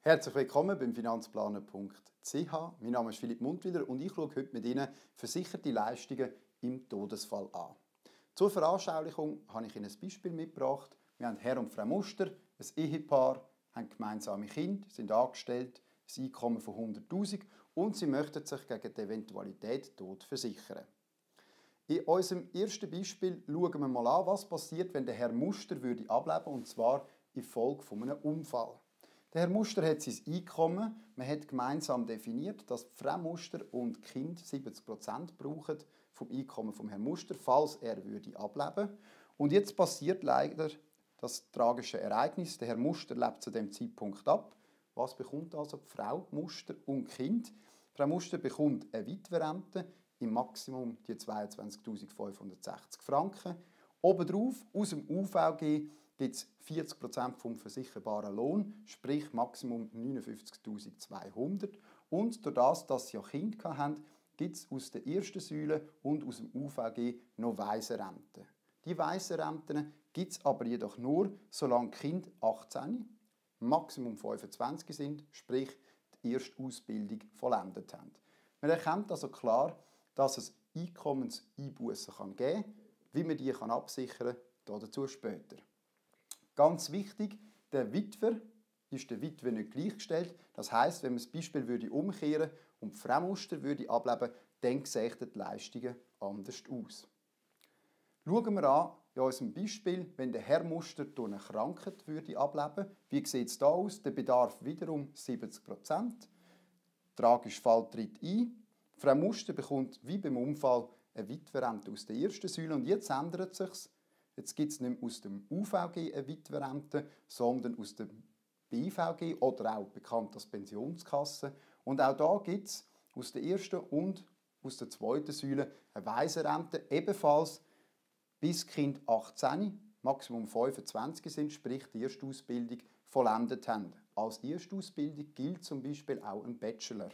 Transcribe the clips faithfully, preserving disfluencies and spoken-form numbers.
Herzlich willkommen beim Finanzplaner punkt c h. Mein Name ist Philipp Mundwiller und ich schaue heute mit Ihnen versicherte Leistungen im Todesfall an. Zur Veranschaulichung habe ich Ihnen ein Beispiel mitgebracht. Wir haben Herr und Frau Muster, ein Ehepaar, haben gemeinsame Kinder, sind angestellt, ein Einkommen von hunderttausend und sie möchten sich gegen die Eventualität Tod versichern. In unserem ersten Beispiel schauen wir mal an, was passiert, wenn der Herr Muster würde ableben, und zwar infolge von einem Unfall. Der Herr Muster hat sein Einkommen. Man hat gemeinsam definiert, dass Frau Muster und Kind siebzig Prozent brauchen vom Einkommen vom Herrn Muster, falls er würde ableben. Und jetzt passiert leider das tragische Ereignis. Der Herr Muster lebt zu dem Zeitpunkt ab. Was bekommt also die Frau Muster und Kind? Frau Muster bekommt eine Witwerrente, im Maximum die zweiundzwanzigtausendfünfhundertsechzig Franken. Obendrauf, aus dem U V G, gibt es vierzig Prozent vom versicherbaren Lohn, sprich Maximum neunundfünfzigtausendzweihundert. Und durch das, dass sie ja Kinder hatten, gibt es aus der ersten Säule und aus dem U V G noch Waisenrenten. Die Waisenrenten gibt es aber jedoch nur, solange die Kinder achtzehn, Maximum fünfundzwanzig sind, sprich die erste Ausbildung vollendet haben. Man erkennt also klar, dass es Einkommenseinbußen geben kann. Wie man die absichern kann, dazu später. Ganz wichtig, der Witwer ist der Witwe nicht gleichgestellt. Das heisst, wenn man das Beispiel würde umkehren und die Frau Muster würde ableben, dann sehen die Leistungen anders aus. Schauen wir an, in unserem Beispiel, wenn der Herr Muster durch eine Krankheit würde ableben. Wie sieht es da aus? Der Bedarf wiederum siebzig Prozent. Tragischer Fall tritt ein. Frau Muster bekommt wie beim Unfall eine Witwerrente aus der ersten Säule und jetzt ändert es sich. Jetzt gibt es nicht mehr aus dem U V G eine Witwerrente, sondern aus dem B V G oder auch bekannt als Pensionskasse. Und auch da gibt es aus der ersten und aus der zweiten Säule eine Waisenrente, ebenfalls bis Kind achtzehn, Maximum fünfundzwanzig sind, sprich die Erstausbildung vollendet haben. Als Erstausbildung gilt zum Beispiel auch ein Bachelor.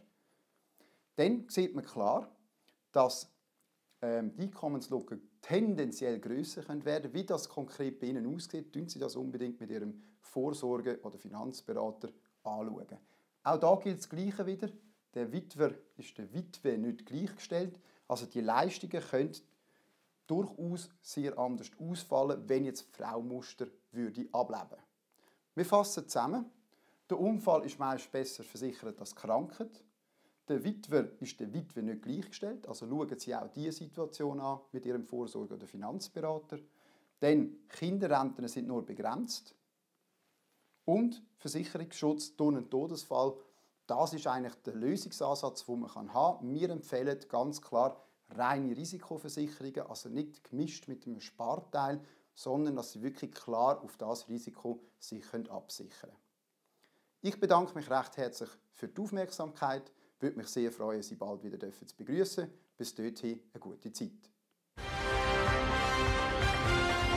Dann sieht man klar, dass ähm, die Einkommenslücke tendenziell grösser werden können. Wie das konkret bei Ihnen aussieht, tun Sie das unbedingt mit Ihrem Vorsorge- oder Finanzberater anschauen. Auch da gilt das Gleiche wieder. Der Witwer ist der Witwe nicht gleichgestellt. Also die Leistungen können durchaus sehr anders ausfallen, wenn jetzt Frau Muster würde ableben. Wir fassen zusammen. Der Unfall ist meist besser versichert als die Krankheit. Der Witwer ist der Witwe nicht gleichgestellt, also schauen Sie auch diese Situation an mit Ihrem Vorsorge- oder Finanzberater. Denn Kinderrenten sind nur begrenzt. Und Versicherungsschutz durch einen Todesfall, das ist eigentlich der Lösungsansatz, den man haben kann. Wir empfehlen ganz klar reine Risikoversicherungen, also nicht gemischt mit einem Sparteil, sondern dass Sie wirklich klar auf das Risiko sich absichern können. Ich bedanke mich recht herzlich für die Aufmerksamkeit. Ich würde mich sehr freuen, Sie bald wieder zu begrüßen. Bis dorthin eine gute Zeit.